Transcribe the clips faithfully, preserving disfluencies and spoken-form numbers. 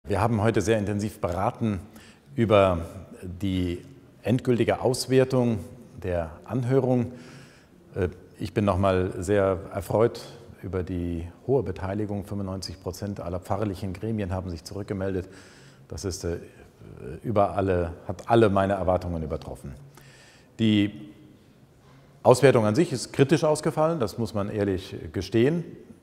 Wir haben heute sehr intensiv beraten über die endgültige Auswertung der Anhörung. Ich bin nochmal sehr erfreut über die hohe Beteiligung. fünfundneunzig Prozent aller pfarrlichen Gremien haben sich zurückgemeldet. Das ist über alle, hat alle meine Erwartungen übertroffen. Die Auswertung an sich ist kritisch ausgefallen, das muss man ehrlich gestehen.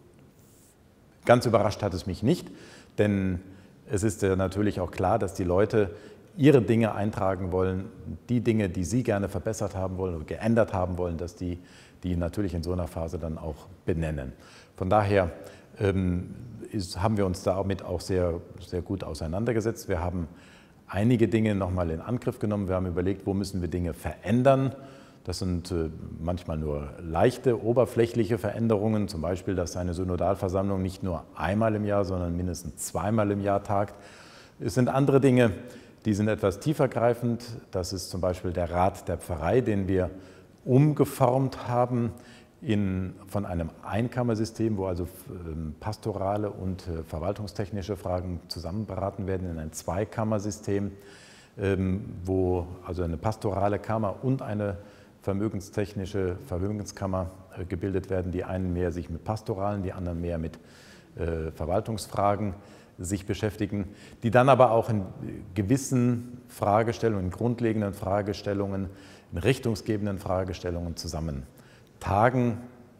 Ganz überrascht hat es mich nicht, denn es ist ja natürlich auch klar, dass die Leute ihre Dinge eintragen wollen, die Dinge, die sie gerne verbessert haben wollen oder geändert haben wollen, dass die die natürlich in so einer Phase dann auch benennen. Von daher ähm, ist, haben wir uns damit auch sehr, sehr gut auseinandergesetzt. Wir haben einige Dinge nochmal in Angriff genommen. Wir haben überlegt, wo müssen wir Dinge verändern. Das sind äh, manchmal nur leichte, oberflächliche Veränderungen, zum Beispiel, dass eine Synodalversammlung nicht nur einmal im Jahr, sondern mindestens zweimal im Jahr tagt. Es sind andere Dinge, die sind etwas tiefergreifend. Das ist zum Beispiel der Rat der Pfarrei, den wir umgeformt haben in, von einem Einkammersystem, wo also pastorale und äh, verwaltungstechnische Fragen zusammen beraten werden, in ein Zweikammersystem, ähm, wo also eine pastorale Kammer und eine vermögenstechnische Vermögenskammer äh, gebildet werden. Die einen mehr sich mit pastoralen, die anderen mehr mit äh, Verwaltungsfragen sich beschäftigen, die dann aber auch in gewissen Fragestellungen, in grundlegenden Fragestellungen, in richtungsgebenden Fragestellungen zusammen tagen,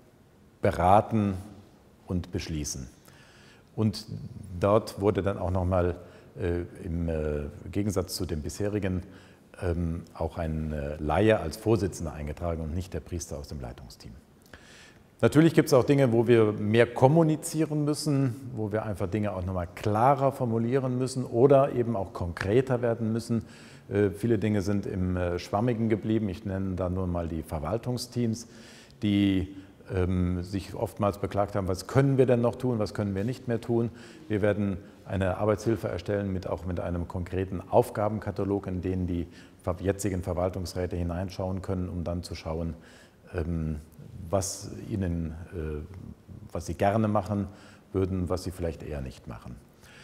beraten und beschließen. Und dort wurde dann auch nochmal äh, im äh, Gegensatz zu dem bisherigen ähm, auch ein äh, Laie als Vorsitzender eingetragen und nicht der Priester aus dem Leitungsteam. Natürlich gibt es auch Dinge, wo wir mehr kommunizieren müssen, wo wir einfach Dinge auch nochmal klarer formulieren müssen oder eben auch konkreter werden müssen. Äh, viele Dinge sind im äh, Schwammigen geblieben. Ich nenne da nur mal die Verwaltungsteams, die ähm, sich oftmals beklagt haben, was können wir denn noch tun, was können wir nicht mehr tun. Wir werden eine Arbeitshilfe erstellen, mit, auch mit einem konkreten Aufgabenkatalog, in den die jetzigen Verwaltungsräte hineinschauen können, um dann zu schauen, ähm, was, ihnen, äh, was sie gerne machen würden, was sie vielleicht eher nicht machen.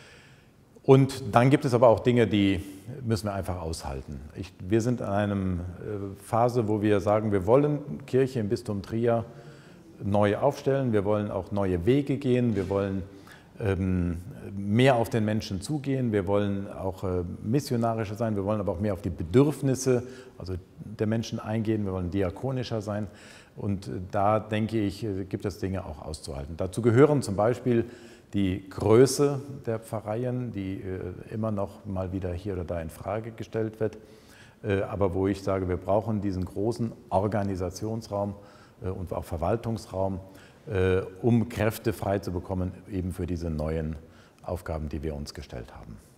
Und dann gibt es aber auch Dinge, die müssen wir einfach aushalten. Ich, wir sind in einer äh, Phase, wo wir sagen, wir wollen Kirche im Bistum Trier neu aufstellen, wir wollen auch neue Wege gehen, wir wollen ähm, mehr auf den Menschen zugehen, wir wollen auch äh, missionarischer sein, wir wollen aber auch mehr auf die Bedürfnisse also der Menschen eingehen, wir wollen diakonischer sein. Und da, denke ich, gibt es Dinge auch auszuhalten. Dazu gehören zum Beispiel die Größe der Pfarreien, die immer noch mal wieder hier oder da in Frage gestellt wird, aber wo ich sage, wir brauchen diesen großen Organisationsraum und auch Verwaltungsraum, um Kräfte frei zu bekommen, eben für diese neuen Aufgaben, die wir uns gestellt haben.